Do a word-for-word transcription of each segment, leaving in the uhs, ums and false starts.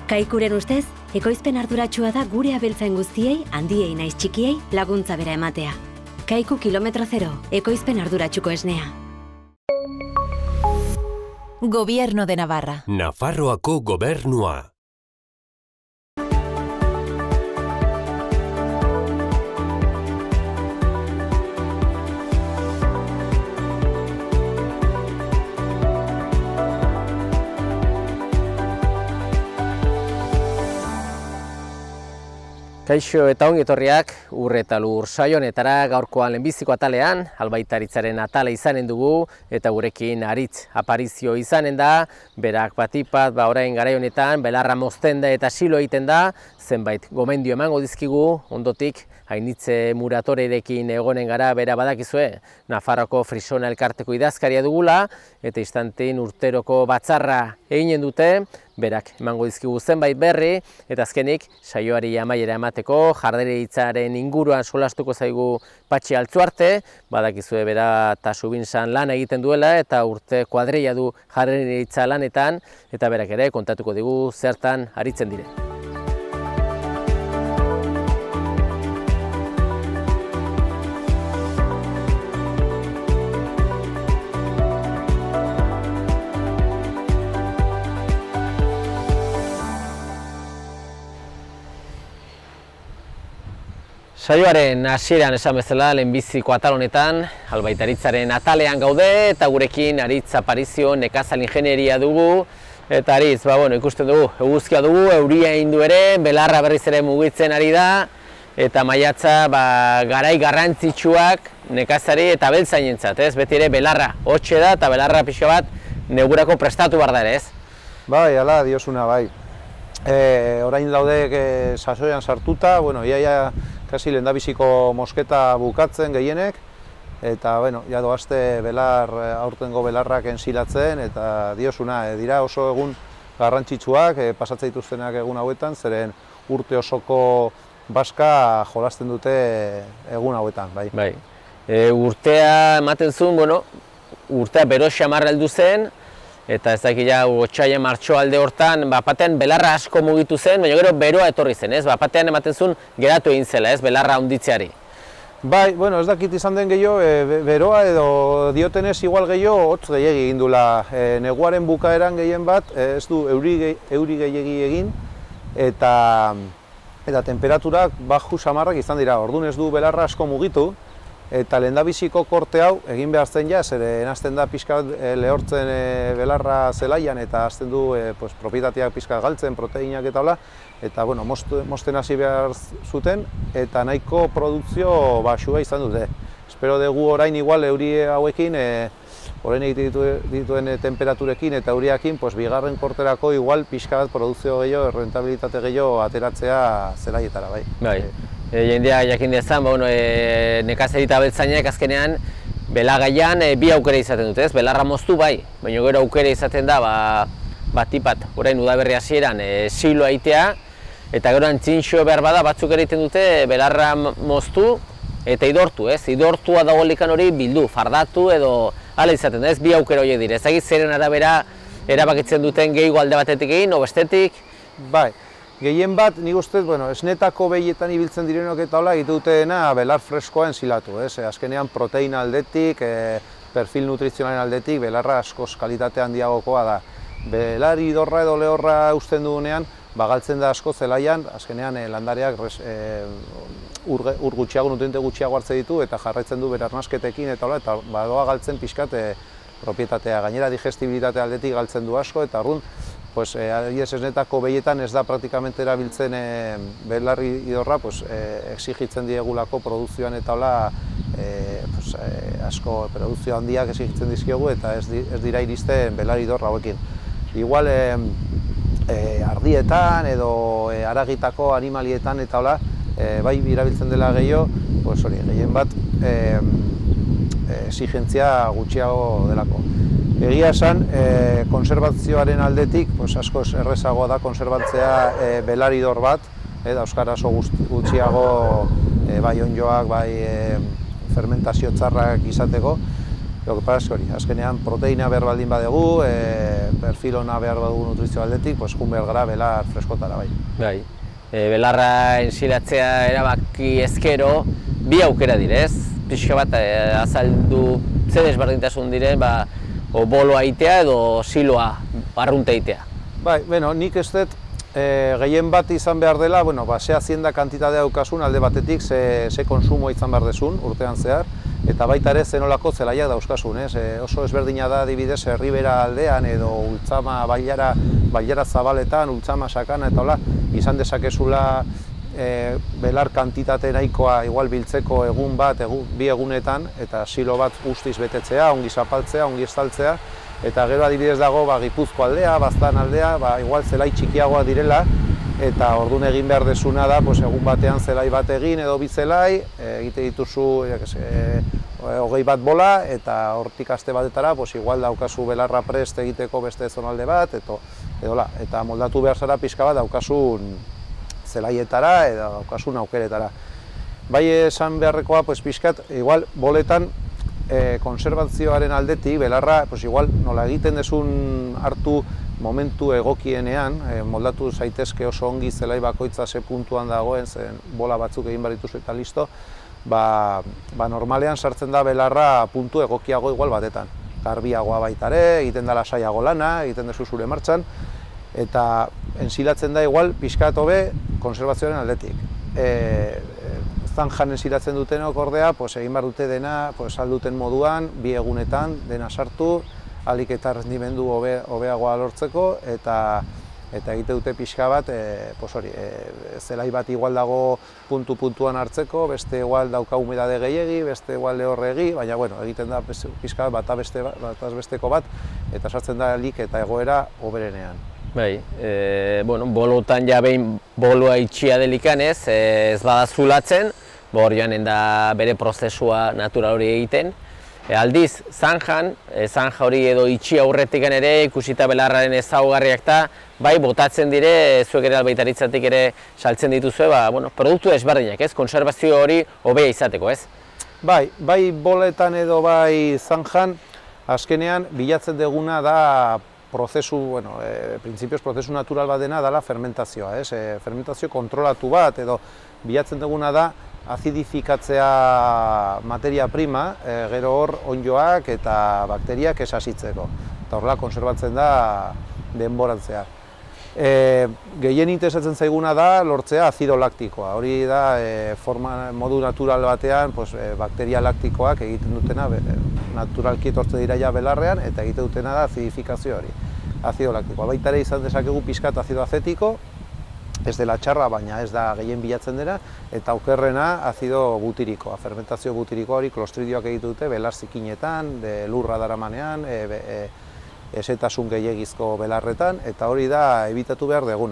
Kaikuren ustez, ekoizpen arduratsua da gure abeltzain guztiei, handiei naiz txikiei, laguntza bera ematea. Kaiku kilometro zero, ekoizpen arduratsuko esnea. Gobierno de Navarra. Nafarroako gobernua. Kaixo eta ongi etorriak Ur eta Lur saio honetara, gaurkoan lehenbiziko atalean, albaitaritzaren atala izanen dugu, eta gurekin Aritz aparizio izanen da, berak batipat, ba orain garai honetan, belarra mozten da eta silo egiten da, zenbait gomendio emango dizkigu, ondotik, Ainitze Muratorerekin egonen gara, bera badakizue, Nafarroko Frisona elkarteko idazkaria dugula, eta istantein urteroko batzarra eginen dute, berak emango dizkigu zenbait berri, eta azkenik saioari amaiera emateko, jardareitzaren inguruan solastuko zaigu Patxi Altzuarte, badakizue bera eta Subinsan lan egiten duela, eta urte kuadreia du jardareitza lanetan, eta berak ere kontatuko digu zertan aritzen dire. Saioaren hasieran esan bezala, lehenbiziko atal honetan, albaitaritzaren atalean gaude, eta gurekin Aritz aparizio nekazal ingenieria dugu. Eta Aritz, ba, bueno, ikusten dugu, eguzkia dugu, euria indu ere, belarra berriz ere mugitzen ari da, eta maiatza ba, garai garrantzitsuak nekazari eta abeltzainentzat, ez? Beti ere belarra hotxe da, eta belarra pixka bat negurako prestatu behar da ere, ez? Bai, ala, diosuna, bai. E, orain daude e, sasoian sartuta, bueno, iaia kasi lehendabiziko mosketa bukatzen gehienek, eta bueno, ja doazte belar, aurtengo belarrak ensilatzen, eta diosuna, e, dira oso egun garrantzitsuak, e, pasatzen dituztenak egun hauetan, zeren urte osoko baska jolasten dute egun hauetan, bai. Bai. E, urtea ematen zuen, bueno, urtea bero xamarra heldu zen, eta ez dakit ja, otsaila martxo alde hortan, bapatean belarra asko mugitu zen, baina gero beroa etorri zen, ez? Bapatean ematen zuen geratu egin zela, ez? Belarra handitzeari. Bai, bueno, ez dakit izan den gehiago, e, beroa edo diotenez igual gehiago hotz gehiegi egin dula. E, neguaren bukaeran gehien bat, e, ez du euri, euri gehiegi egin, eta, eta temperaturak baju samarrak izan dira. Orduan ez du belarra asko mugitu, eta lehendabiziko korte hau egin behar zen ja, zeren hasten da pixka e, lehortzen e, belarra zelaian, eta hasten du e, pues, propietateak pixka galtzen, proteinak eta hola, eta bueno, most, mosten hasi behar zuten, eta nahiko produkzio baxua izan dute. Espero dugu orain igual euri hauekin, e, orain egiten ditu, dituen e, temperaturekin eta euriakin, pues, bigarren korterako igual pixka bat produkzio gehiago, rentabilitate gehiago ateratzea zelaietara, bai. Bai. E, jendea jakin dezan, ba, bueno, e, nekazari eta abeltzainak azkenean belagaian e, bi aukera izaten dute, ez? Belarra moztu bai, baina gero aukera izaten da, ba, batipat, orain udaberri hasieran e, siloa egitea, eta gero antzintxo behar bada batzuk ere egiten dute belarra moztu eta idortu, ez? Idortua dagoelikan hori bildu, fardatu edo hala izaten da, ez? Bi aukera horiek dire, ezagik zeren arabera erabakitzen duten gehiago alde batetik egin, o bestetik? Bai. Gehien bat, nik ustez, bueno, esnetako behietan ibiltzen direnok eta hola egite dutena belar freskoa ensilatu, ez? Azkenean proteina aldetik, e, perfil nutrizionalen aldetik, belarra askoz kalitate handiagokoa da. Belar idorra edo lehorra usten dugunean, bagaltzen da asko zelaian, azkenean e, landareak res, e, ur, ur gutxiago, nutriente gutxiago hartzen ditu, eta jarraitzen du berarnasketekin eta hola, eta badoa galtzen pixkat e, propietatea. Gainera digestibilitate aldetik galtzen du asko, eta arrun, pues, eh, adibidez esnetako behietan ez da praktikamente erabiltzen eh, belarri idorra, pues, eh, exigitzen diegulako produkzioan eta hola eh, pues, eh, asko produkzio handiak exigitzen dizkiogu eta ez, di, ez dira iristen belarri idorra hauekin. Igual eh, eh, ardietan edo eh, aragitako animalietan eta hola eh, bai erabiltzen dela gehiago, pues, hori, gehien bat eh, exigentzia gutxiago delako. Egia esan, e, konservazioaren aldetik, pues, askoz errezagoa da konserbatzea e, belaridor bat, e, euskara oso gutxiago e, bai onjoak, bai e, fermentazio txarrak izateko. hori, azkenean proteina behar baldin badegu, e, perfil ona behar badugu nutrizio aldetik, pues, jun behar gara belar freskotara, bai. Bai. E, belarra ensilatzea erabaki ezkero, bi aukera direz, pixka bat e, azaldu ze desberdintasun diren, ba, o boloa itea edo siloa arrunte itea. Bai, bueno, nik ez dut e, gehien bat izan behar dela, bueno, ba, ze hazienda kantitatea daukasun alde batetik, ze, ze konsumo izan behar desun urtean zehar, eta baita ere zenolako zelaiak dauzkasun, ez? E, oso ezberdina da adibidez Herribera aldean edo Ultzama bailara, bailara zabaletan, Ultzama sakana eta hola, izan dezakezula e, belar kantitate nahikoa igual biltzeko egun bat, egun, bi egunetan, eta silo bat guztiz betetzea, ongi zapaltzea, ongi estaltzea, eta gero adibidez dago ba, Gipuzko aldea, Baztan aldea, ba, igual zelai txikiagoa direla, eta orduan egin behar desuna da, pues, egun batean zelai bat egin edo bi zelai, egite dituzu e, hogei bat bola, eta hortik aste batetara, pues, igual daukazu belarra prest egiteko beste zonalde bat, eto, edola, eta moldatu behar zara pixka bat daukasun zelaietara edo daukasun aukeretara. Bai esan beharrekoa, pues, pixkat, igual boletan, E, konservazioaren aldetik, belarra, pues igual nola egiten desun hartu momentu egokienean, e, moldatu zaitezke oso ongi zelai bakoitza ze puntuan dagoen, zen bola batzuk egin behar dituzu eta listo, ba, ba normalean sartzen da belarra puntu egokiago igual batetan. Garbiagoa baitare, egiten da lasaiago lana, egiten dezu zure martxan, eta ensilatzen da igual pixkat hobe konservazioaren aldetik. E, Zanjan ensilatzen dutenok ordea, pues, egin behar dute dena pues, alduten moduan, bi egunetan, dena sartu, ahalik eta rendimendu hobe, hobeagoa lortzeko, eta eta egite dute pixka bat, e, pues, hori, e, zelai bat igual dago puntu-puntuan hartzeko, beste igual dauka humedade gehiegi, beste igual lehorregi, baina bueno, egiten da pixka bat beste, bataz besteko bat, eta sartzen da alik eta egoera hoberenean. Bai, e, bueno, bolotan ja behin boloa itxia delikanez, e, ez bada zulatzen, hor joanen da bere prozesua natural hori egiten. E, aldiz, zanjan, e, zanja hori edo itxia aurretik ere ikusita belarraren ezaugarriak da, bai botatzen dire, zuek ere albaitaritzatik ere saltzen dituzue, ba, bueno, produktu ezberdinak, ez? Konservazio hori hobea izateko, ez? Bai, bai boletan edo bai zanjan, azkenean bilatzen deguna da prozesu, bueno, e, printzipioz prozesu natural bat dena dela fermentazioa, ez? E, fermentazio kontrolatu bat edo bilatzen duguna da azidifikatzea materia prima, e, gero hor onddoak eta bakteriak esasitzeko. Eta horrela konserbatzen da denborantzea. E, gehien interesatzen zaiguna da lortzea azido laktikoa. Hori da e, forma, modu natural batean pues, e, bakteria laktikoak egiten dutena, be, naturalki etortze dira ja belarrean, eta egiten dutena da azidifikazio hori, azido laktikoa. Baita ere izan dezakegu pixkat azido azetiko, ez dela txarra, baina ez da gehien bilatzen dena, eta okerrena azido butirikoa, fermentazio butirikoa hori klostridioak egiten dute belar zikinetan, de lurra daramanean, e, e, esetasun gehiagizko belarretan, eta hori da ebitatu behar deguna.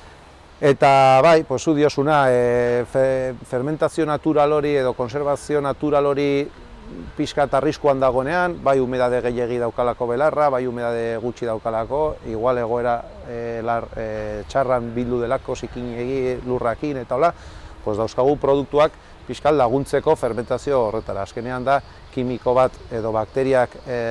Eta bai, pues, zu diosuna, e, fe, fermentazio natural hori edo konservazio natural hori pixkat arriskuan dagoenean, bai humedade gehiegi daukalako belarra, bai humedade gutxi daukalako, igual egoera e, lar, e, txarran bildu delako, zikinegi lurrakin eta hola, pues, dauzkagu produktuak pixkat laguntzeko fermentazio horretara. Azkenean da, kimiko bat edo bakteriak e,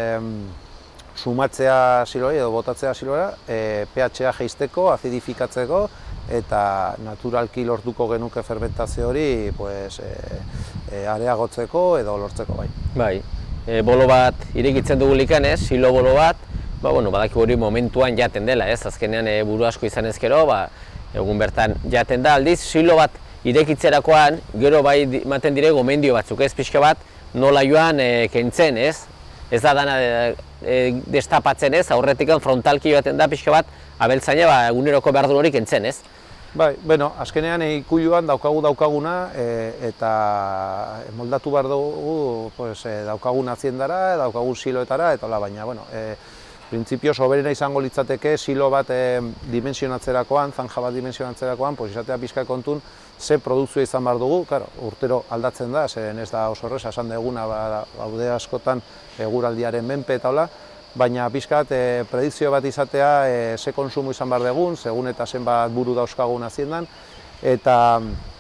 sumatzea siloi edo botatzea silora, e, pH-a jeisteko, azidifikatzeko, eta naturalki lortuko genuke fermentazio hori pues, e, e, areagotzeko edo lortzeko bai. Bai, e, bolo bat irekitzen dugu likanez, silo bolo bat, ba, bueno, badaki hori momentuan jaten dela, ez? Azkenean e, buru asko izan ezkero, ba, egun bertan jaten da, aldiz, silo bat irekitzerakoan, gero bai ematen dire gomendio batzuk, ez? Pixka bat nola joan e, kentzen, ez? Ez da dana e, e, destapatzen, ez? Aurretik frontalki joaten da pixka bat, abeltzaina ba, eguneroko behar du hori kentzen, ez? Bai, bueno, azkenean ikuluan daukagu daukaguna e, eta moldatu behar dugu pues, e, daukagun aziendara, daukagun siloetara, eta hola, baina, bueno, e, printzipio soberena izango litzateke silo bat e, dimensionatzerakoan, zanja bat dimensionatzerakoan, pues, izatea pixka kontun ze produkzioa izan behar dugu, claro, urtero aldatzen da, zeren ez da oso horrez, esan deguna, ba, baude askotan eguraldiaren menpe eta hola, baina pixkat e, predizio bat izatea e, ze konsumo izan behar dugun, segun eta zenbat buru dauzkagun aziendan, eta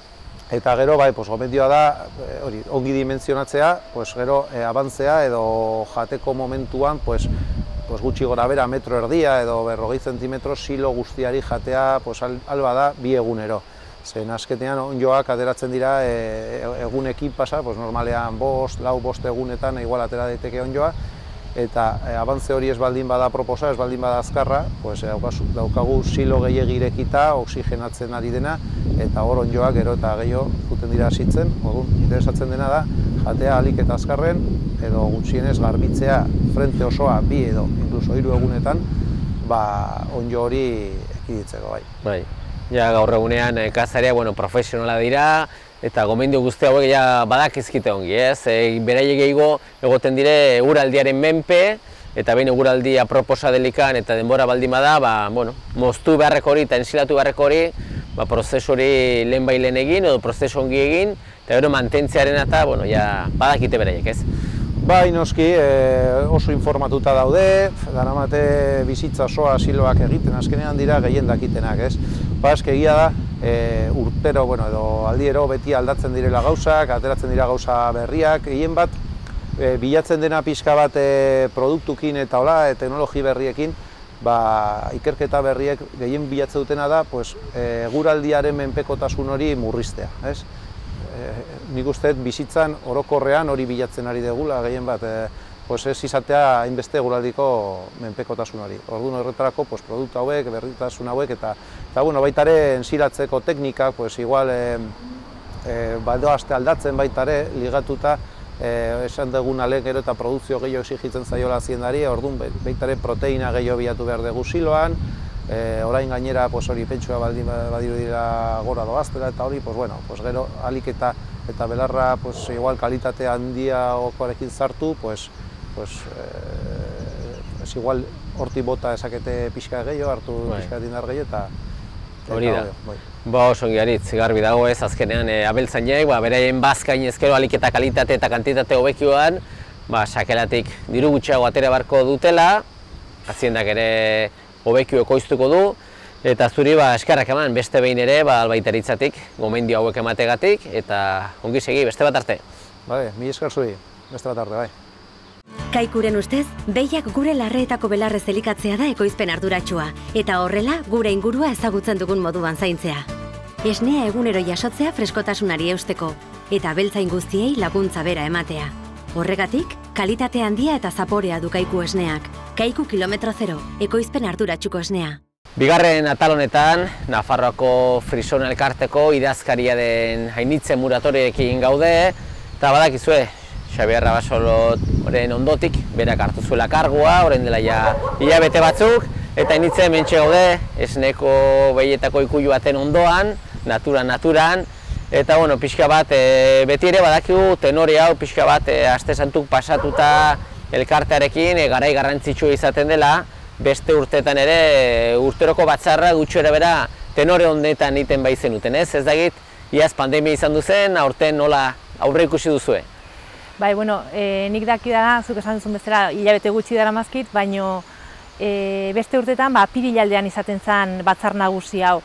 Eta gero, bai, pues, gomendioa da, hori, ongi dimentzionatzea, pues, gero, e, abantzea edo jateko momentuan, pues, pues, gutxi gora bera metro erdia edo berrogei zentimetro silo guztiari jatea, pues, al, alba da bi egunero. Zen azkenean ondjoak ateratzen dira e, egunekin pasa, pues, normalean bost, lau, bost egunetan igual atera daiteke ondjoa, eta e, abantze hori ez baldin bada proposa, ez baldin bada azkarra, pues, e, daukagu silo gehiegi irekita, oxigenatzen ari dena, eta hor ondjoak gero eta gehiago zuten dira hasitzen. Orduan, interesatzen dena da, jatea ahalik eta azkarren, edo gutxienez garbitzea frente osoa bi edo inkluso hiru egunetan, ba, ondjo hori ekiditzeko, bai. Bai. Ja, gaur egunean kazaria, bueno, profesionala dira, eta gomendio guzti hauek ja badakizkite ongi, ez? E, beraiek gehiago egoten dire eguraldiaren menpe, eta behin eguraldia proposa delikan eta denbora baldin bada, ba, bueno, moztu beharreko hori eta ensilatu beharreko hori, ba, prozesu hori lehen bai lehen egin, edo prozesu ongi egin, eta gero mantentzearen eta, bueno, ja badakite beraiek, ez? Bai, noski, e, oso informatuta daude, daramate bizitza osoa siloak egiten, azkenean dira gehien dakitenak, ez? Ba, eske egia da, e, urtero, bueno, edo aldiero beti aldatzen direla gauzak, ateratzen dira gauza berriak, gehien bat, e, bilatzen dena pixka bat e, produktukin eta hola, e, teknologi berriekin, ba, ikerketa berriek gehien bilatzen dutena da, pues, e, eguraldiaren menpekotasun hori murriztea, ez? Nik uste bizitzan orokorrean hori bilatzen ari degula, gehien bat, e, pues ez izatea hainbeste eguraldiko menpekotasun hori. Orduan horretarako pues, produktu hauek, berritasun hauek, eta, eta bueno, baita ere ensilatzeko teknikak, pues, igual e, e, badoazte aldatzen baita ere, ligatuta, e, esan duguna lehen gero eta produkzio gehiago exigitzen zaiola ziendari, orduan baita ere proteina gehiago bilatu behar dugu siloan, E, orain gainera pues, hori pentsua baldin badiru dira gora doaztela eta hori, pues, bueno, pues, gero alik eta, eta belarra pues, igual kalitate handia okoarekin sartu, pues, pues, e, pues, igual horti bota esakete pixka gehiago, hartu bai. Pixka indar gehiago eta hori da. Bai. Ba, oso ongi aritz, garbi dago ez azkenean e, abeltzainek, ba, beraien bazkain ezkero alik eta kalitate eta kantitate hobekioan, ba, sakelatik diru gutxiago atera barko dutela, haziendak ere hobekio ekoiztuko du, eta zuri ba, eskerrak eman beste behin ere ba, albaitaritzatik, gomendio hauek emategatik, eta ongi segi, beste bat arte. Bale, mi esker zuri, beste bat arte, bai. Kaikuren ustez, behiak gure larreetako belarrez elikatzea da ekoizpen arduratsua, eta horrela gure ingurua ezagutzen dugun moduan zaintzea. Esnea egunero jasotzea freskotasunari eusteko, eta abeltzain guztiei laguntza bera ematea. Horregatik, kalitate handia eta zaporea du Kaiku esneak. Kaiku kilometro zero, ekoizpen arduratsuko esnea. Bigarren atal honetan, Nafarroako Frison elkarteko idazkaria den Ainitze Muratoriekin gaude, eta badakizue, Xabier Rabasoloren ondotik, berak hartu zuela kargua, orain dela ja hilabete batzuk, eta Ainitze hementxe gaude, esneko behietako ikuilu baten ondoan, naturan-naturan, eta bueno, pixka bat, e, beti ere badakigu tenore hau pixka bat e, aste santuk pasatuta elkartearekin e, garai garrantzitsua izaten dela, beste urteetan ere e, urteroko batzarra gutxo ere bera tenore honetan iten bai zenuten, ez? Ez dakit, iaz pandemia izan duzen, aurten nola aurre ikusi duzue? Bai, bueno, e, nik daki da, zuk esan duzun bezala, hilabete gutxi dara mazkit, baino e, beste urteetan ba, apirilaldean izaten zen batzar nagusi hau.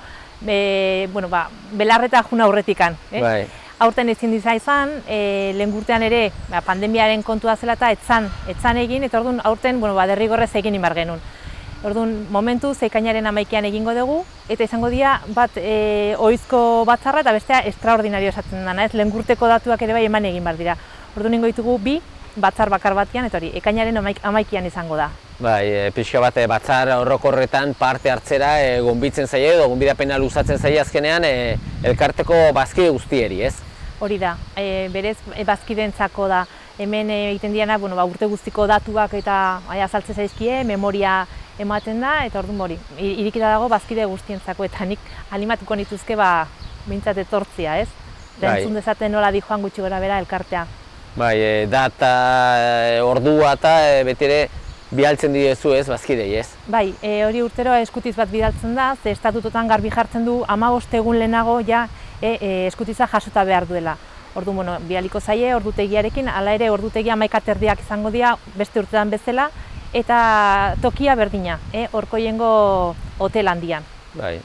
E, bueno, ba, belarreta juna aurretikan. Eh? Bai. Aurten ezin diza izan, e, lehen urtean ere ba, pandemiaren kontua zela eta etzan, etzan egin, eta orduan aurten bueno, ba, derrigorrez egin imar genuen. Orduan momentu zeikainaren amaikian egingo dugu, eta izango dira bat e, ohizko batzarra eta bestea extraordinario esaten dena, ez lehen urteko datuak ere bai eman egin bar dira. Orduan ingo ditugu bi batzar bakar batean, eta hori, ekainaren amaik, amaikian izango da. Bai, e, pixka bat e, batzar orokorretan parte hartzera e, gonbitzen zaie edo gonbidapena luzatzen zaie azkenean e, elkarteko bazkide guztieri, ez? Hori da, e, berez e, bazkideentzako da, hemen egiten diana, bueno, ba, urte guztiko datuak eta azaltze zaizkie, memoria ematen da, eta orduan hori, irikita dago bazkide guztientzako, eta nik animatuko nituzke ba, bintzat etortzia, ez? Bai. Entzun dezaten nola di joan gutxi gora bera elkartea. Bai, e, data, e, ordua eta e, beti ere bialtzen direzu ez, bazkidei, ez? Bai, e, hori urtero eskutiz bat bidaltzen da, ze estatutotan garbi jartzen du hamabost egun lehenago ja e, e, eskutiza jasota behar duela. Ordu, bueno, bialiko zaie ordutegiarekin, hala ere ordutegia hamaikaterdiak izango dira beste urtetan bezala, eta tokia berdina, e, Orkoiengo hotel handian. Bai.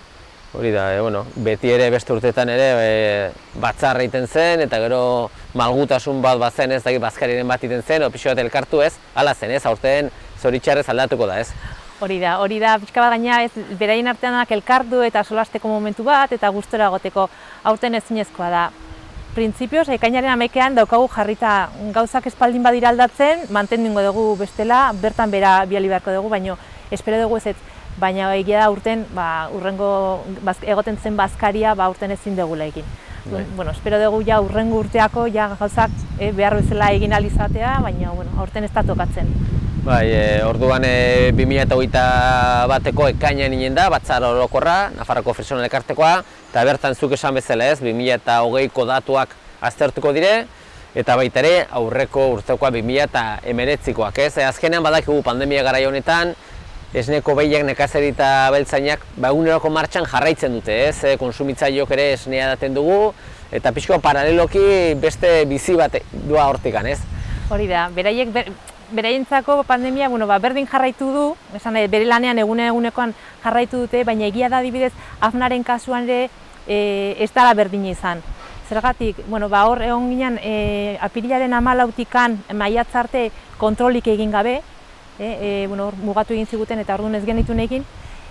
Hori da, e, bueno, beti ere beste urteetan ere e, batzarra egiten zen, eta gero malgutasun bat bazen ez, dakit bazkariren bat egiten zen, o pixo bat elkartu ez, hala zen ez, aurten zoritxarrez aldatuko da ez. Hori da, hori da, pixka bat gaina ez, beraien arteanak elkartu eta solasteko momentu bat, eta gustora egoteko aurten ezinezkoa da. Printzipioz, ekainaren hamaikaan daukagu jarrita gauzak espaldin badira aldatzen, mantendingo dugu bestela, bertan bera biali beharko dugu, baina espero dugu ez, baina egia da urten, ba, urrengo egoten zen bazkaria, ba, urten ezin dugula egin. Bai. Bueno, espero dugu ja urrengo urteako ja gauzak e, behar bezala egin alizatea, baina bueno, aurten ez da tokatzen. Bai, e, orduan e, bi mila hogeita bateko ekainean inen da, batzar orokorra, Nafarroko Fresonen elkartekoa, eta bertan zuk esan bezala ez, bi mila hogeiko datuak aztertuko dire, eta baita ere aurreko urtekoa bi mila hemeretzikoak ez. E, azkenean badakigu pandemia garai honetan, esneko behiak, nekazari eta abeltzainak ba, eguneroko martxan jarraitzen dute, ez? E, konsumitzaileok ere esnea daten dugu, eta pixko paraleloki beste bizi bat doa hortikan, ez? Hori da, beraiek ber, beraientzako pandemia bueno, ba, berdin jarraitu du, esan bere lanean egune egunekoan jarraitu dute, baina egia da adibidez Afnaren kasuan ere e, ez dela berdina izan. Zergatik, bueno, ba, hor egon ginen e, apirilaren hamalautikan maiatz arte kontrolik egin gabe, E, e, bueno, mugatu egin ziguten eta orduan ez genituen egin,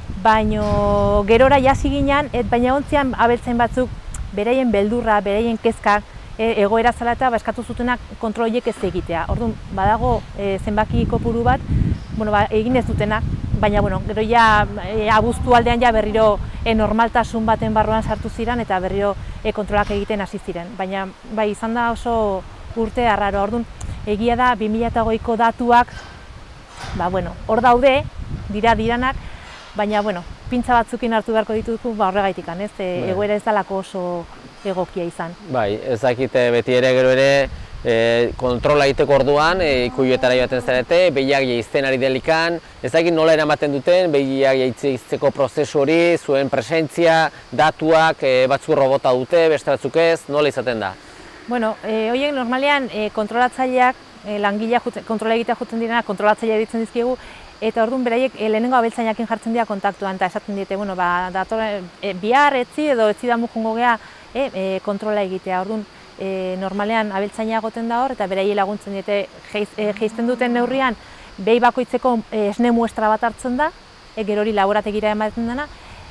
baina gerora jasi ginen, et, baina ontzian abeltzain batzuk beraien beldurra, beraien kezka e, egoera zela eta eskatu zutenak kontroliek ez egitea. Orduan badago e, zenbaki kopuru bat, bueno, ba, egin ez dutenak, baina bueno, gero ja e, abuztu aldean ja berriro e, normaltasun baten barruan sartu ziren eta berriro e, kontrolak egiten hasi ziren. Baina bai, izan da oso urte arraro. Orduan egia da bi mila hogeiko datuak ba, bueno, hor daude, dira diranak, baina, bueno, pintza batzukin hartu beharko ditugu ba, horregaitikan, ez? E, egoera ez dalako oso egokia izan. Bai, ez dakite beti ere gero ere e, kontrola egiteko orduan, e, ikuietara joaten zarete, behiak jaizten ari delikan, ez dakit nola eramaten duten, behiak jaizteko prozesu hori, zuen presentzia, datuak, e, batzuk robota dute, beste batzuk ez, nola izaten da? Bueno, e, horiek normalean e, kontrolatzaileak, E, langilea kontrola egitea jotzen direna, kontrolatzailea ditzen dizkigu, eta orduan beraiek e, lehenengo abeltzainakin jartzen dira kontaktuan, eta esaten diete, bueno, ba, dator, e, bihar etzi edo etzi da mujungo geha e, e, kontrola egitea. Orduan e, normalean abeltzaina egoten da hor, eta beraiei laguntzen diete jeiz, e, jeizten duten neurrian, behi bakoitzeko e, esne muestra bat hartzen da, e, gero hori laborategira ematen dena,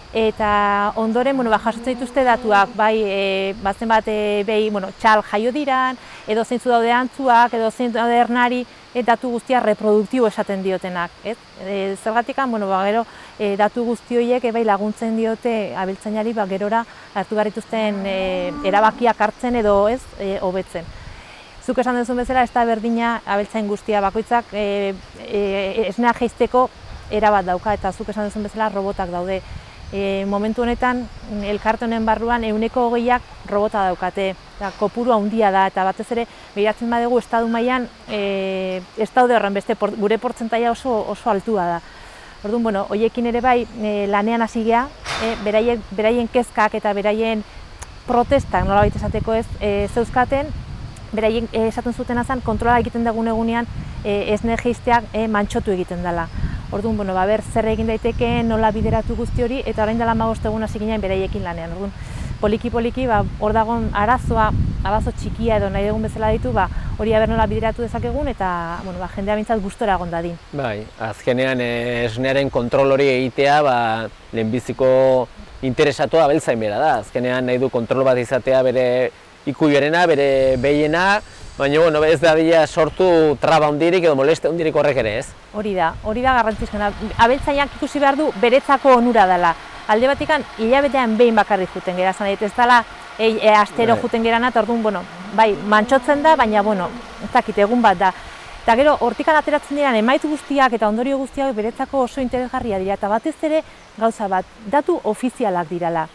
eta ondoren bueno, ba, jasotzen dituzte datuak, bai, e, bazen bat e, behi bueno, txal jaio diran, edo zeintzu daude antzuak, edo zeintzu daude ernari, e, datu guztia reproduktibo esaten diotenak. Ez? E, zergatikan, bueno, ba, gero, e, datu guzti horiek e, bai, laguntzen diote abeltzainari ba, gerora hartu behar dituzten e, erabakiak hartzen edo ez e, hobetzen. Zuk esan duzun bezala, ez da berdina abeltzain guztia bakoitzak e, e, esnea jeizteko erabat dauka, eta zuk esan duzun bezala robotak daude. E, momentu honetan, elkarte honen barruan ehuneko hogeiak robota daukate, da, kopuru handia da, eta batez ere begiratzen badugu estatu mailan e, ez daude horren beste, por, gure portzentaia oso, oso altua da. Orduan, bueno, hoiekin ere bai e, lanean hasi gea, e, beraien, beraien kezkak eta beraien protestak, nolabait esateko ez, e, zeuzkaten, beraien e, esaten zuten azan, kontrola egiten dugun egunean e, esne jeizteak e, mantxotu egiten dela. Orduan, bueno, ba, ber, zer egin daiteke, nola bideratu guzti hori, eta orain dela hamabost egun hasi ginen beraiekin lanean. Orduan, poliki-poliki, ba, hor dagoen arazoa, arazo txikia edo nahi dugun bezala ditu, ba, hori aber nola bideratu dezakegun, eta bueno, ba, jendea bintzat gustora egon dadin. Bai, azkenean esnearen kontrol hori egitea, ba, lehenbiziko interesatua abeltzain bera da. Azkenean nahi du kontrol bat izatea bere ikuiarena, bere behiena, baina bueno, ez da dira sortu traba hundirik edo moleste hundirik horrek ere, ez? Hori da, hori da garrantzizkoa. Abeltzainak ikusi behar du beretzako onura dela. Alde batikan, hilabetean behin bakarrik juten gera, zan ez dela e, e, astero bai. Juten gera nat, orduan, bueno, bai, mantxotzen da, baina, bueno, ez dakit, egun bat da. Eta gero, hortikan ateratzen diran, emaitu guztiak eta ondorio guztiak beretzako oso interesgarria dira, eta batez ere gauza bat, datu ofizialak dirala.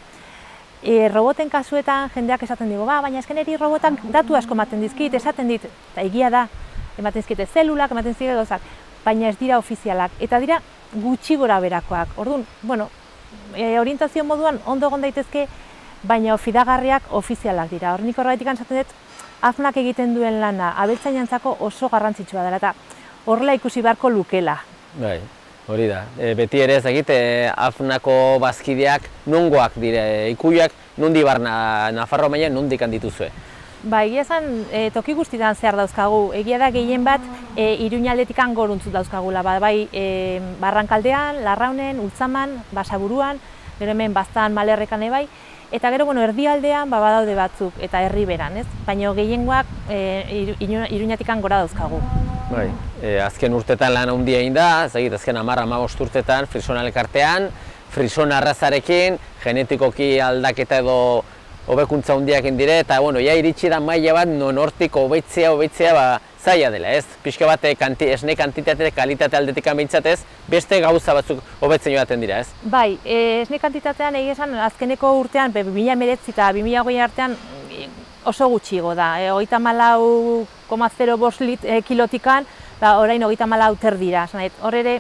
E, roboten kasuetan jendeak esaten digo, ba, baina eskeneri robotan datu asko ematen dizkit, esaten dit, eta egia da, ematen dizkite zelulak, ematen dizkite gauzak, baina ez dira ofizialak, eta dira gutxi gora berakoak. Orduan, bueno, e, orientazio moduan ondo egon daitezke, baina fidagarriak ofizialak dira. Hor nik horregatik esaten dut, Afnak egiten duen lana abeltzainentzako oso garrantzitsua dela, eta horrela ikusi beharko lukela. Bai. Hori da, e, beti ere ez dakit, e, Afnako bazkideak nongoak dire, ikuiak nondi barna Nafarroa mailan nondik handituzue? Ba, egia esan, e, toki guztietan zehar dauzkagu. Egia da gehien bat e, Iruñaldetik goruntzut dauzkagula. Ba, bai e, Barrankaldean, Larraunen, Ultzaman, Basaburuan, gero hemen Baztan, Malerrekan ebai. Eta gero, bueno, erdialdean ba, badaude batzuk, eta herriberan, ez? Baina gehiengoak e, Iruñatik gora dauzkagu. Bai, e, azken urtetan lan handia egin da, ez dakit, azken hamar hamabost urtetan Frisona elkartean, Frisona arrazarekin, genetikoki aldaketa edo hobekuntza handiak egin dire, eta bueno, ja iritsi da maila bat non hortik hobetzea, hobetzea ba, zaila dela, ez? Pixka bat kanti, esne kantitate, kalitate aldetik behintzatez, beste gauza batzuk hobetzen joaten dira, ez? Bai, e, esne kantitatean egia esan azkeneko urtean, bi mila hemeretzi eta bi mila hogei artean oso gutxigo da. E, hogeita hamalau koma zero bost e, kilotikan, ba, orain hogeita hamalau terdira. Hor ere,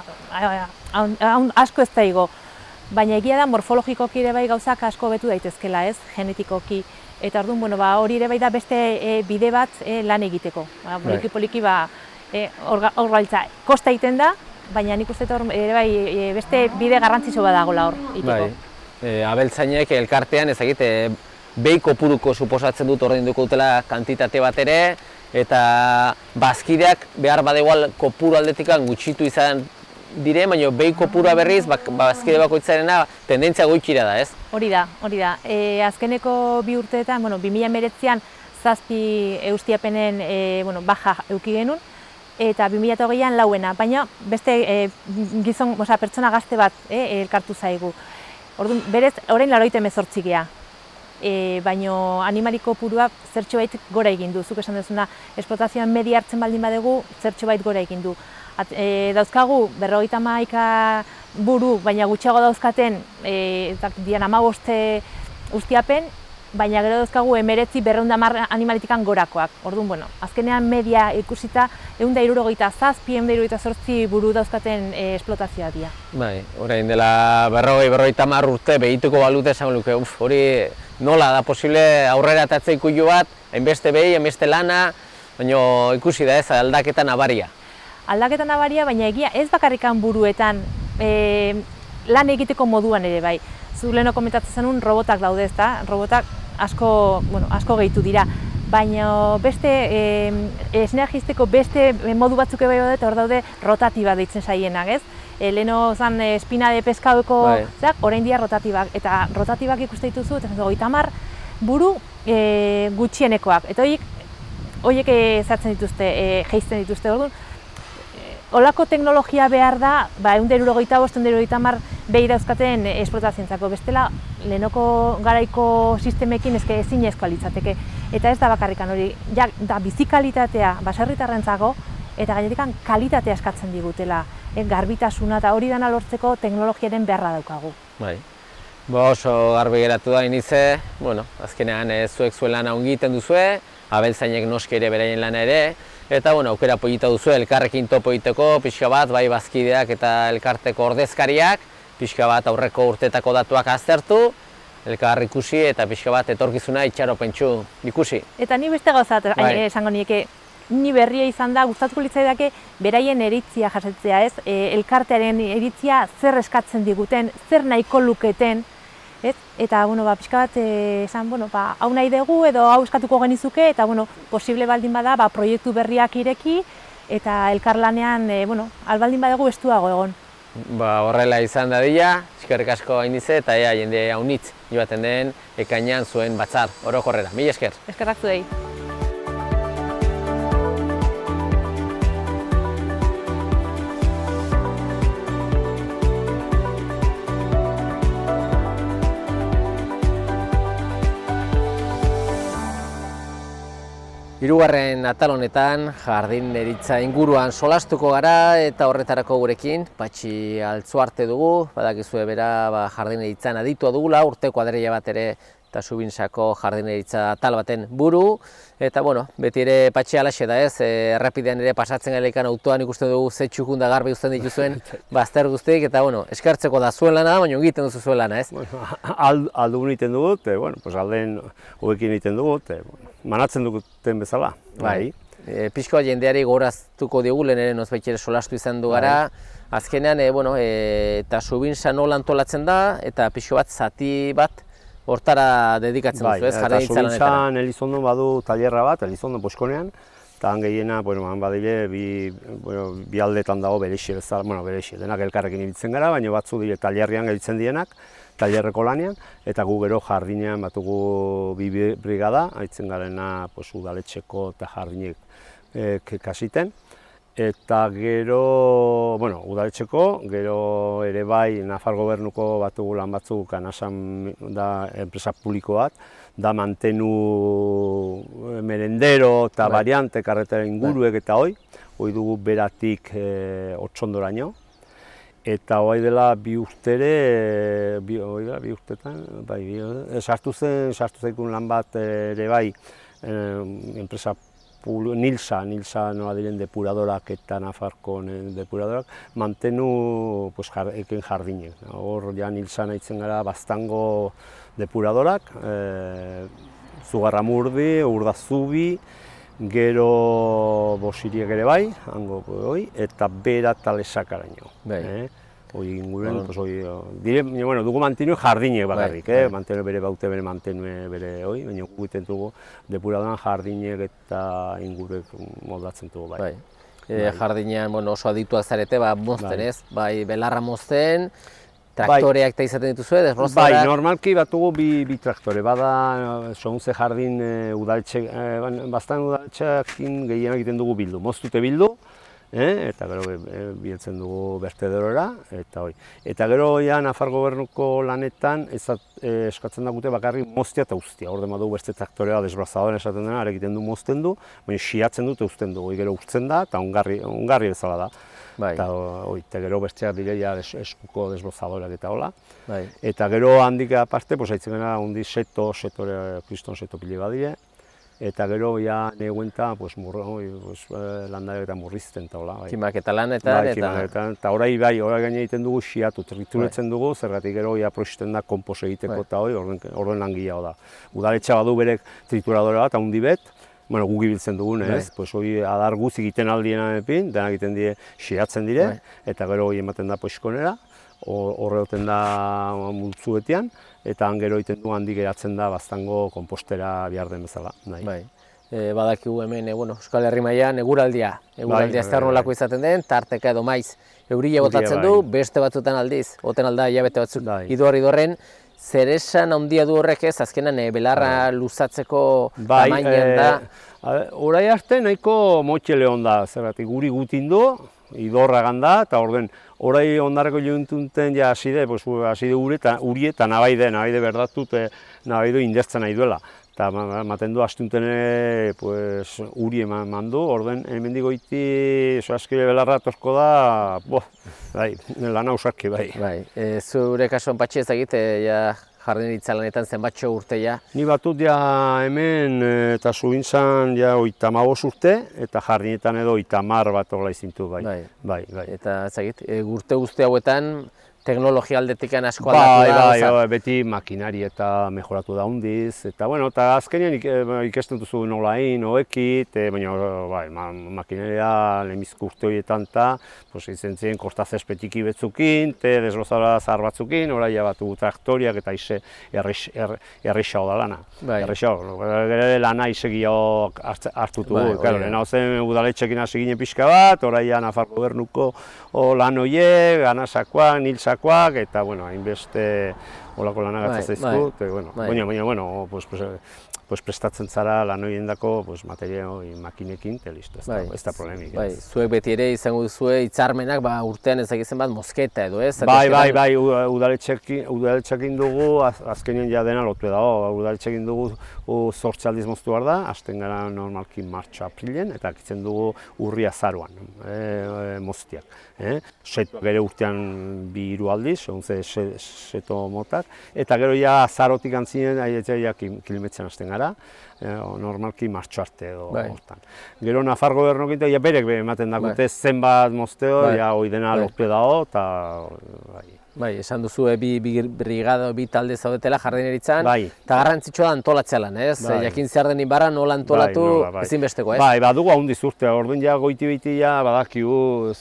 asko ez da igo. Baina egia da morfologikoki ere bai gauzak asko betu daitezkela, ez, genetikoki. Eta orduan, bueno, ba, hori ere bai da beste e, bide bat e, lan egiteko. Ba, poliki-poliki ba, e, hor gaitza kosta egiten da, baina nik uste hor ere bai e, beste bide garrantzitsu bat dagoela hor egiteko. Bai, e, abeltzainek elkartean ezagite behi kopuruko suposatzen dut ordainduko dutela kantitate bat ere, eta bazkideak behar bada igual kopuru aldetik gutxitu izan dire, baina behi kopurua berriz, bazkide bakoitzarena tendentzia goitxira da, ez? Hori da, hori da. E, azkeneko bi urteetan, bueno, bi mila hemeretzian zazpi eustiapenen e, bueno, baja eduki genuen, eta bi mila hogeian lauena, baina beste e, gizon, oza, pertsona gazte bat e, elkartu zaigu. Orduan, berez, orain laurogeita hemezortzi gea. E, baino animaliko kopurua zertxo bait gora egin du. Zuk esan duzuna, esplotazioan media hartzen baldin badegu, zertxo bait gora egin du. At, e, dauzkagu berrogeita hamaika buru, baina gutxiago dauzkaten e, dian hamaboste ustiapen, baina gero dauzkagu emeretzi berrehun eta hamar animalitikan gorakoak. Orduan, bueno, azkenean media ikusita ehun eta hirurogeita zazpi, ehun eta hirurogeita zortzi buru dauzkaten e, esplotazioa dira. Bai, orain dela berrogei, berrogeita hamar urte behituko balute esan luke, uf, hori nola da posible aurrera atatzea ikuilu bat, hainbeste behi, hainbeste lana, baina ikusi da ez, aldaketa nabaria. Aldaketa nabaria, baina egia ez bakarrikan buruetan e, lan egiteko moduan ere bai. Zu leheno komentatzen zenun robotak daude, ezta? Robotak asko, bueno, asko gehitu dira. Baina beste, e, esnea jizteko beste modu batzuk ebe daude, hor daude rotatiba deitzen saienak, ez? E, leheno zan espina de peskaduko, bai. Orain dira rotatibak, eta rotatibak ikuste dituzu, eta hogeita hamar buru e, gutxienekoak. Eta horiek, horiek ezartzen dituzte, e, jeizten dituzte, orduan. Olako teknologia behar da, ba, ehun eta hirurogeita bost, ehun eta hirurogeita hamar behi dauzkaten esplotazioentzako. Bestela, lehenoko garaiko sistemekin ezke ezinezkoa litzateke. Eta ez da bakarrikan hori, ja, da bizikalitatea baserritarrentzako, eta gainetik kalitatea eskatzen digutela. E, garbitasuna eta hori dana lortzeko teknologiaren beharra daukagu. Bai. Ba oso garbi geratu da inize, bueno, azkenean e, zuek zuen lana ongi egiten duzue, abeltzainek noski ere beraien lana ere, eta bueno, aukera polita duzu elkarrekin topo egiteko, pixka bat, bai bazkideak eta elkarteko ordezkariak, pixka bat aurreko urtetako datuak aztertu, elkar ikusi eta pixka bat etorkizuna itxaropentsu ikusi. Eta ni beste gauzat bai. Esango nieke, ni berria izan da, gustatuko litzaidake beraien iritzia jasotzea, ez? E, elkartearen iritzia zer eskatzen diguten, zer nahiko luketen, ez? Eta, bueno, ba, pixka bat, e, esan, bueno, ba, hau nahi dugu edo hau eskatuko genizuke, eta, bueno, posible baldin bada, ba, proiektu berriak ireki, eta elkarlanean, e, bueno, albaldin badugu estuago egon. Ba, horrela izan dadila, eskerrik asko hainize, eta ea jende haunitz joaten den ekainean zuen batzar orokorrera. Mila esker. Eskerrak zuei. Hirugarren atal honetan jardineritza inguruan solastuko gara eta horretarako gurekin Patxi Altzuarte dugu, badakizue bera ba, jardineritzan aditua dugula, urte kuadrilla bat ere eta Subinsako jardineritza atal baten buru. Eta bueno, beti ere Patxi alaxe da ez, errepidean ere pasatzen gailekan autoan ikusten dugu ze txukunda garbi uzten dituzuen bazter guztiek, eta bueno, eskertzeko da zuen lana da, baina egiten duzu zuen lana ez? Bueno, aldugun egiten dugut, bueno, pues alden hobekin egiten dugut, manatzen duguten bezala. Bai. E, Pixkoa jendeari goraztuko digu, lehen ere nozbait ere solastu izan du gara, azkenean, e, bueno, e, eta Subinsa nola antolatzen da, eta pixo bat zati bat hortara dedikatzen bai, duzu, ez, jardin eta Subinsan Elizondon badu tailerra bat, Elizondon Boskonean, eta han gehiena, bueno, han badile, bi, bueno, bi aldetan dago bereixe bezala, bueno, bereixe, denak elkarrekin ibiltzen gara, baina batzu dire tailerrian gelditzen dienak, tailerreko lanean, eta gu gero jardinean batugu bi brigada, haitzen garena pues, udaletxeko eta jardinek e, kasiten. Eta gero, bueno, udaletxeko, gero ere bai Nafar gobernuko batugu lan batzuk, Anasan da enpresa publiko bat, da mantenu merendero eta bai. variante karretera inguruek eta hoi, hoi dugu beratik e, Otxondoraino. Eta hoi dela bi urtere, bi, hoi dela bi urtetan, bai, bi, sartu zen, sartu zaikun lan bat ere bai, e, enpresa Nilsa, Nilsa nola diren depuradorak eta Nafarko depuradorak, mantenu pues, jar, eken jardinek. Hor ja Nilsa nahitzen gara Baztango depuradorak, e, Zugarramurdi, Urdazubi, gero Bosiriek ere bai, hango hoi, eta Bera eta Lesakaraino. Bai. Eh? Hoi inguruen, pues, hoi, dire, bueno, dugu mantenu jardinek bakarrik, bai, eh? Bai. Mantenu bere baute, bere mantenu bere hoi, baina gugiten dugu depuradoran jardinek eta ingurek moldatzen dugu, bai. Bai. E, bai. Jardinean, bueno, oso adituak zarete, ba, mozten bai. Ez, bai, belarra mozten, traktoreak eta izaten dituzue, desrozara? Bai, normalki batugu bi, bi traktore, bada Sounze jardin e, udaletxe, e, bastan udaletxeakin gehienak egiten dugu bildu, moztute bildu, Eh, eta gero e, bieltzen dugu bertederora, eta hoi. Eta gero ja Nafar gobernuko lanetan ezat, e, eskatzen dagute bakarrik moztea eta uztia. Hor dema dugu beste traktorea desbrazadoren esaten dena, egiten du mozten du, baina xiatzen dute uzten du, gero urtzen da eta ongarri, ongarri bezala da. Bai. Eta, hoi, eta gero besteak direia es, eskuko desbrozadoreak eta hola. Bai. Eta gero handik aparte, pues, haitzen gara hundi seto, setore, kriston seto pile badire. Eta gero ja neguenta pues, pues, landarek eta murrizten eta hola. Bai. Kimak eta lanetan. Bai, kimak eta, eta orai bai, orai gaine egiten dugu xiatu, trituretzen bai. Dugu, zergatik gero ja proxisten da kompos egiteko bai. Eta hoi, orden, orden langilea da. Udaletxa badu berek trituradora bat, handi bet, bueno, guk ibiltzen dugun, ez? Bai. Pues, hoi adar guz egiten aldien epin, denak egiten die xiatzen dire, bai. Eta gero hoi ematen da poiskonera, horreoten da multzuetean, eta han gero egiten du handik geratzen da Baztango kompostera behar den bezala. Nahi. Bai. E, badakigu hemen, e, bueno, Euskal Herri mailan eguraldia, eguraldia bai, ez nolako izaten den, tarteka edo maiz euria botatzen bai. Du, beste batzutan aldiz, oten alda hilabete batzuk bai. Idor idorren, zer esan handia du horrek ez, azkenan e, belarra bai. Luzatzeko bai, tamainan da? E, orai arte nahiko motxele onda, zergatik guri gutin du, idorra ganda, eta orden, orai ondarreko jointunten ja haside, pues, haside uri eta nabaide, nabaide berdatu, nabaide indertzen nahi duela. Eta maten du astunten pues, uri eman mandu, orden, hemendik goiti, soazkile belarra tosko da, boh, bai, lana usarki, bai. Bai, e, zure kasuan patxi ezagite, ja, jardineritza lanetan zenbatxo urte ja? Ni batut ja hemen eta Subinsan ja oita hamabost urte eta jardinetan edo oita hamar bat hola izintu bai. Bai. Bai, bai. Eta ezagit, e, urte guzti hauetan teknologia aldetikan asko aldatu bai, da? Bai, bai, beti makinari eta mejoratu da hundiz, eta bueno, eta azkenean ikesten duzu nola egin, hoekit, baina bai, ma, makinaria lehenbizko urte horietan eta pues, izen ziren kortazespetiki betzukin, te desbrozadora zahar batzukin, orai batu traktoriak eta ize errexau da lana. Bai. Errexau, gero lana izegiak hartutu. Bai, claro, lehena zen udaletxekin hasi ginen pixka bat, orai Nafar gobernuko lan horiek, ganasakoak, nilsakoak, eta bueno, hainbeste olako lana gatza zaizkut, bai, bueno, bai. Baina, baina, bueno, pues, pues, pues prestatzen zara lan horien dako pues, materia hori makinekin, eta listo, ez, bai, da, ez da problemik. Bai, zuek beti ere izango duzue hitzarmenak ba, urtean ezagizen bat mosketa edo ez? Bai, bai, bai, udaletxekin dugu, az, azkenien ja dena lotu dago, udaletxekin dugu zortzi aldiz moztu behar da, hasten gara normalki martxo aprilen, eta akitzen dugu urri azaruan, e, e, moztiak. Eh? Setuak ere urtean bi hiru aldiz, segun ze seto motak, eta gero ja azarotik antzinen, ja kilometzen hasten gara, normalki martxo arte edo hortan. Gero Nafar gobernuak ja berek ematen dakute zenbat mozteo, ja hoi dena lotu dago, eta bai, esan duzu bi brigado, bi talde zaudetela jardineritzan, eta garrantzitsua da antolatzea lan, ez? Jakin zer den ibarra nola antolatu ezinbesteko, ez? Bai, badugu handiz urtea, orduan ja goiti-biti ja badakigu, ze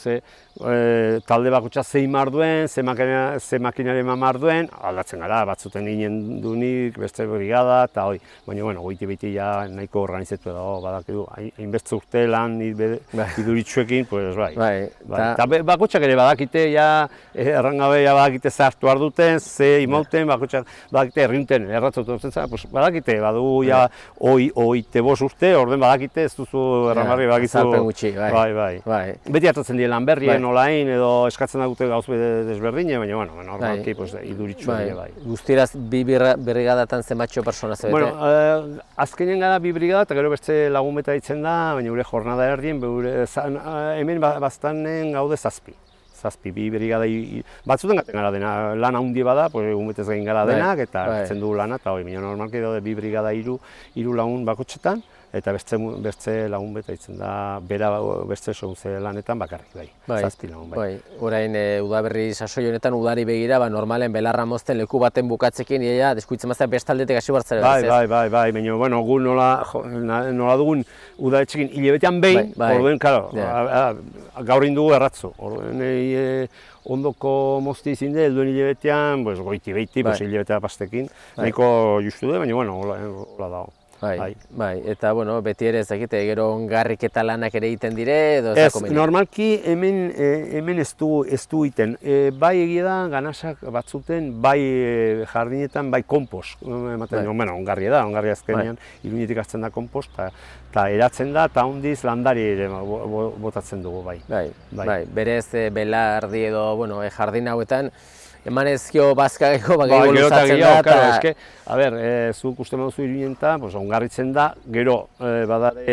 e, talde bakotxa zein mar duen, ze makinari mar duen, aldatzen gara, batzuten ginen dunik, beste brigada, eta hoi, baina, bueno, goiti beti ja nahiko organizatu dago, badakidu, hainbeste urte lan iduritxuekin, pues bai. Bai, eta bakotxak ere badakite, ja, errangabe, ja badakite zahartu arduten, ze imauten, bakotxak badakite erriunten, erratzatu dutzen zara, pues badakite, badu, ja, hoi, hoite bos urte, orden badakite, ez duzu errangarri, badakizu. Zalpen gutxi, bai. Bai, bai. Beti hartatzen dien lan berrien, olain, edo eskatzen dute gauz desberdine, baina, bueno, normalki, pues, iduritxu ere, bai. Guztiraz, bi brigadatan zenbatxo persona zebete? Bueno, azkenen gara bi brigada, eta gero beste lagun beta ditzen da, baina gure jornada erdien, hemen bastanen gaude zazpi. Zazpi, bi brigada, batzuten gaten gara dena, lan handi bada, egun betez egin gara denak, eta hartzen du lana, eta hori, baina normalki daude bi brigada hiru lagun bakotxetan, eta beste lagun beta ditzen da, bera beste soguze lanetan bakarrik, bai, zazpi lagun, bai. Orain, udaberri sasoi honetan udari begira, normalen belarra mozten leku baten bukatzekin, ia, deskuitzen mazta bestaldetek hasi bartzera, ez? Bai, bai, bai, baina, bueno, gu nola dugun udaretxekin hilebetean behin, orduen, karo, gaur indugu erratzu, orduen, ondoko mozti izin de, elduen hilebetean, goiti behiti, hilebetea pastekin, nahiko justu du, baina, bueno, hola dago. Bai, bai, eta, bueno, beti ere ez dakite, gero ongarriketa lanak ere egiten dire, edo ez Ez, dako meni? normalki hemen ez du egiten. Bai egia da, ganasak batzuten, bai jardinetan, bai kompos. Bueno, ongarria da, ongarria azkenean, iruñetik hartzen da kompos, eta eratzen da, eta hondiz landari ere botatzen dugu, bai. Bai, berez belardi edo, bueno, jardin hauetan, emanezkio bazkageko gehiago luzatzen da, eta... A ber, zuk uste maduzu iruñenta, ongarritzen da, gero, badare,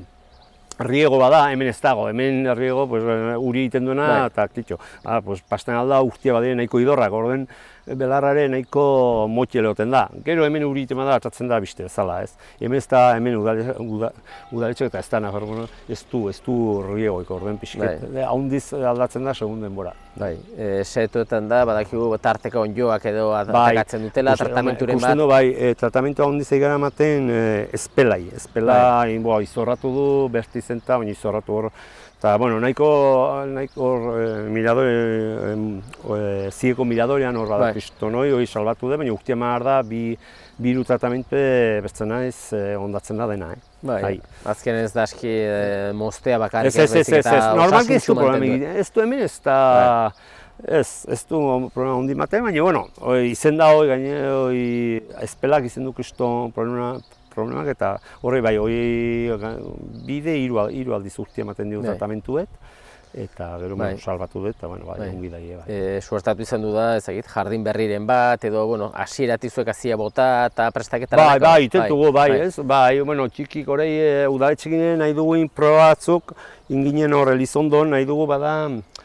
riego bada, hemen ez dago, hemen riego uri egiten duena, eta kitxo, pasten alda urtia badire nahiko idorrak, orden belarrare nahiko motxe lehoten da. Gero hemen uri egiten bada hartatzen da biste bezala, ez? Hemen ez da, hemen udaletxek eta ez da nahi, ez du, ez du riegoik orden pixket. Haundiz aldatzen da segun denbora. Bai, setuetan da, badakigu tarteko onjoak edo atakatzen dutela, tratamenturen bat. Bai, tratamentua haundiz egin ematen espelai. Espelai izorratu du, berti zenta, baina izorratu hor. Eta, bueno, nahiko zieko miradorean hor bada pistonoi, hori salbatu da, baina urtia mahar da, biru tratamente bestzen naiz ondatzen da dena. Bai, azken ez da aski moztea bakarrik ez bezik eta osasuntxu mantendu. Ez du hemen ez da, ez du problema hondi maten, baina, bueno, izen da hori gaine, espelak izen du kriston problema, problemak eta horre bai, bide hiru aldiz urtia ematen dio tratamentuet, eta gero salbatu dut, eta bai, ongi da bai. Suertatu izan du da, ezagit, jardin berriren bat, edo, bueno, asieratizuek azia bota eta prestaketara. Bai, bai, itentugu, bai, ez, bai, bueno, txikik horrei udaletxekin nahi dugu probatzuk, inginen hor Elizondon nahi dugu bada,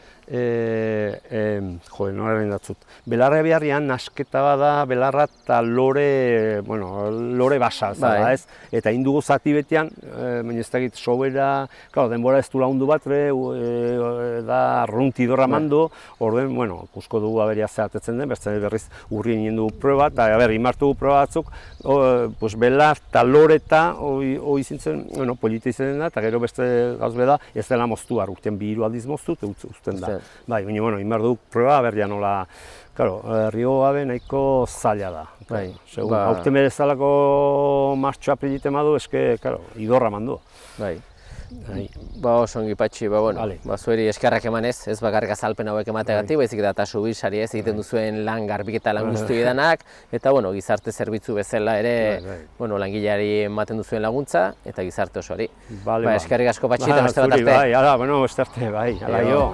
jo, nora datzut. Belarra beharrian nasketa bada, belarra eta lore, bueno, lore basa, zara, ez? Eta indugu zati betean, baina ez dakit sobera, claro, denbora ez du laundu bat, da runti dorra mandu, orduen, bueno, ikusko dugu aberia zehatetzen den, bertzen berriz urrien nien dugu proba, eta aber, imartu dugu proba batzuk, belar eta lore eta, hori zintzen, bueno, polita izan da, eta gero beste gauz beda, ez dela moztu, urtean bi hiru aldiz moztu, eta uzten da. Bai, baina, bueno, imar dugu proba, berria nola, claro, rio gabe nahiko zaila da. Bai, haute merezalako martxo aprilite madu, eske, claro, idorra mandu. Bai. Ba, oso ongi patxi, ba, bueno, ba, zueri eskerrak emanez, ez bakarrik azalpen hauek emateagatik, baizik eta eta subisari ez egiten duzuen lan garbiketa lan guztu edanak, eta, bueno, gizarte zerbitzu bezala ere, bueno, langileari ematen duzuen laguntza, eta gizarte osoari. Ba, eskerrik asko patxi, eta beste bat arte. Bai, ala, bueno, beste arte, bai, ala jo.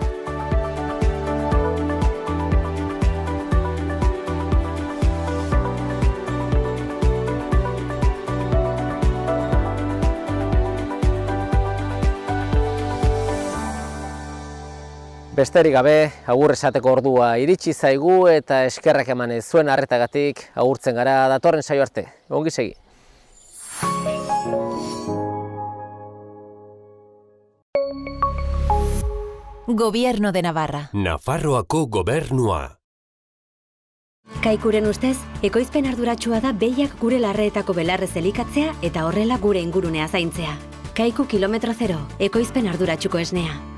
Besterik gabe, agur esateko ordua iritsi zaigu eta eskerrak emanez zuen arretagatik agurtzen gara datorren saio arte. Ongi segi. Gobierno de Navarra. Nafarroako gobernua. Kaikuren ustez, ekoizpen arduratsua da behiak gure larreetako belarrez elikatzea eta horrela gure ingurunea zaintzea. Kaiku kilometro zero, ekoizpen arduratsuko esnea.